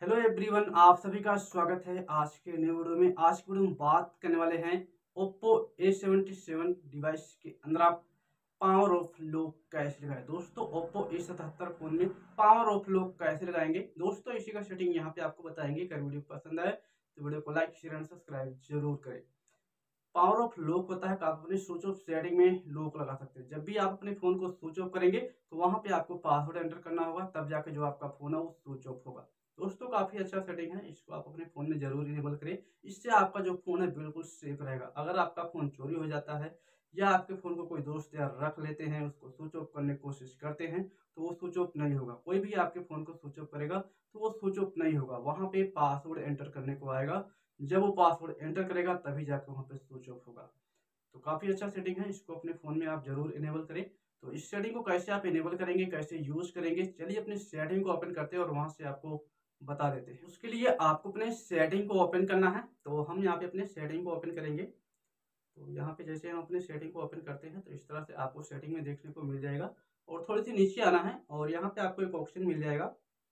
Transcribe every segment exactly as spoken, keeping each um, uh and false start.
Hello everyone, आप सभी का स्वागत है आज के नए वीडियो में। आज की वीडियो में बात करने वाले हैं Oppo A seventy seven device के अंदर आप पावर ऑफ लॉक कैसे लगाएं। दोस्तों, ओप्पो ए सतहत्तर फोन में पावर ऑफ लॉक कैसे लगाएंगे दोस्तों, इसी का सेटिंग यहाँ पे आपको बताएंगे। अगर वीडियो पसंद आए तो वीडियो को लाइक शेयर एंड सब्सक्राइब जरूर करें। पावर ऑफ लॉक होता है कि आप अपने स्विच ऑफ सेटिंग में लॉक लगा सकते हैं। जब भी आप अपने फोन को स्विच ऑफ करेंगे तो वहां पे आपको पासवर्ड एंटर करना होगा, तब जाके जो आपका फोन है वो स्विच ऑफ होगा। दोस्तों, काफी अच्छा सेटिंग है, इसको आप अपने फोन में जरूर इनेबल करें। इससे आपका जो फोन है बिल्कुल सेफ रहेगा। अगर आपका फोन चोरी हो जाता है या आपके फोन को कोई दोस्त यार रख लेते हैं, उसको स्विच ऑफ करने की कोशिश करते हैं, तो वो स्विच ऑफ नहीं होगा। कोई भी आपके फोन को स्विच ऑफ करेगा तो वो स्विच ऑफ नहीं होगा, वहां पे पासवर्ड एंटर करने को आएगा। जब वो पासवर्ड एंटर करेगा तभी जाकर वहां पे स्विच ऑफ होगा। तो काफ़ी अच्छा सेटिंग है, इसको अपने फ़ोन में आप जरूर इनेबल करें। तो इस सेटिंग को कैसे आप इनेबल करेंगे, कैसे यूज़ करेंगे, चलिए अपनी सेटिंग को ओपन करते हैं और वहाँ से आपको बता देते हैं। उसके लिए आपको अपने सेटिंग को ओपन करना है, तो हम यहाँ पे अपने सेटिंग को ओपन करेंगे। तो यहाँ पे जैसे हम अपने सेटिंग को ओपन करते हैं तो इस तरह से आपको सेटिंग में देखने को मिल जाएगा। और थोड़ी सी नीचे आना है और यहाँ पे आपको एक ऑप्शन मिल जाएगा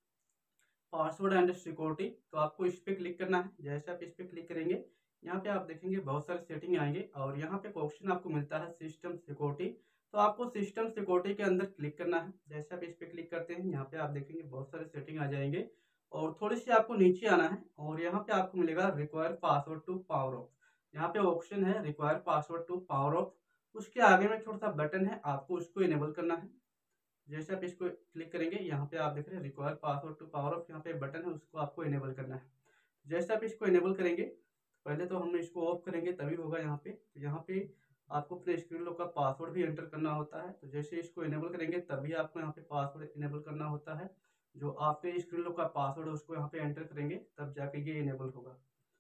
पासवर्ड एंड सिक्योरिटी। तो आपको इस पर क्लिक करना है। जैसे आप इस पर क्लिक करेंगे यहाँ पे आप देखेंगे बहुत सारे सेटिंग आएंगे और यहाँ पे ऑप्शन आपको मिलता है सिस्टम सिक्योरिटी। तो आपको सिस्टम सिक्योरिटी के अंदर क्लिक करना है। जैसे आप इस पर क्लिक करते हैं यहाँ पे आप देखेंगे बहुत सारे सेटिंग आ जाएंगे और थोड़ी सी आपको नीचे आना है और यहाँ पे आपको मिलेगा require password to power off. यहाँ पे ऑप्शन है require password to power off. उसके आगे में छोटा सा बटन है, आपको उसको इनेबल करना है। जैसे आप इसको क्लिक करेंगे यहाँ पे आप देख रहे हैं require password to power off, यहाँ पे बटन है, उसको आपको इनेबल करना है। जैसे आप इसको इनेबल करेंगे, पहले तो हम इसको ऑफ करेंगे तभी होगा। यहाँ पे तो यहाँ पे आपको अपने स्क्रीन लॉक का पासवर्ड भी एंटर करना होता है। तो जैसे इसको इनेबल करेंगे तभी आपको यहाँ पे पासवर्ड इनेबल करना होता है। जो आपके स्क्रीन लॉक का पासवर्ड है उसको यहाँ पे एंटर करेंगे तब जाके ये इनेबल होगा।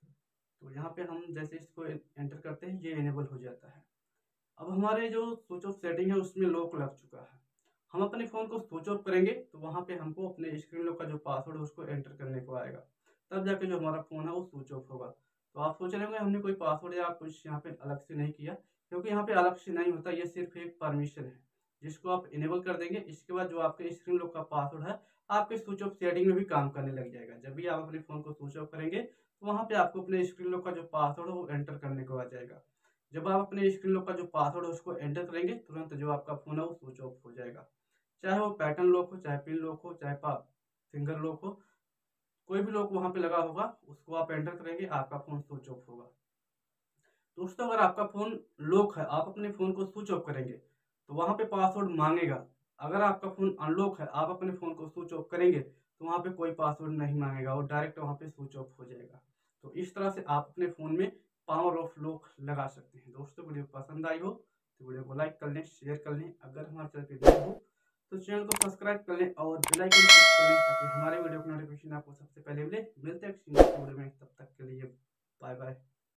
तो यहाँ पे हम जैसे इसको एंटर करते हैं ये इनेबल हो जाता है। अब हमारे जो स्विच ऑफ सेटिंग है उसमें लॉक लग चुका है। हम अपने फ़ोन को स्विच ऑफ करेंगे तो वहाँ पे हमको अपने स्क्रीन लॉक का जो पासवर्ड है उसको एंटर करने को आएगा, तब जाके जो हमारा फ़ोन है वो स्विच ऑफ होगा। तो आप सोच रहे होंगे हमने कोई पासवर्ड या कुछ यहाँ पे अलग से नहीं किया, क्योंकि यहाँ पे अलग से नहीं होता, ये सिर्फ एक परमिशन है जिसको आप इनेबल कर देंगे। इसके बाद जो आपके स्क्रीन लॉक का पासवर्ड है आपके स्विच ऑफ सेटिंग में भी काम करने लग जाएगा। जब भी आप अपने फ़ोन को स्विच ऑफ करेंगे तो वहाँ पे आपको अपने स्क्रीन लॉक का जो पासवर्ड है वो एंटर करने को आ जाएगा। जब आप अपने स्क्रीन लॉक का जो पासवर्ड है उसको एंटर करेंगे तुरंत जो आपका फ़ोन है वो स्विच ऑफ हो जाएगा। चाहे वो पैटर्न लॉक हो, चाहे पिन लॉक हो, चाहे फिंगर लॉक हो, कोई भी लॉक वहाँ पे लगा होगा उसको आप एंटर करेंगे, आपका फ़ोन स्विच ऑफ होगा। दोस्तों, अगर आपका फ़ोन लॉक है, आप अपने फ़ोन को स्विच ऑफ करेंगे तो वहाँ पे पासवर्ड मांगेगा। अगर आपका फ़ोन अनलॉक है, आप अपने फ़ोन को स्विच ऑफ करेंगे तो वहाँ पे कोई पासवर्ड नहीं मांगेगा और डायरेक्ट वहाँ पे स्विच ऑफ हो जाएगा। तो इस तरह से आप अपने फ़ोन में पावर ऑफ लॉक लगा सकते हैं। दोस्तों, वीडियो पसंद आई हो तो वीडियो को लाइक कर लें, शेयर कर लें। अगर हमारे चैनल पे नए हो तो चैनल को सब्सक्राइब कर लें और बेल आइकन प्रेस कर लें ताकि हमारे वीडियो की नोटिफिकेशन आपको सबसे पहले मिले। मिलते हैं किसी नेक्स्ट वीडियो में, तब तक के लिए बाय बाय।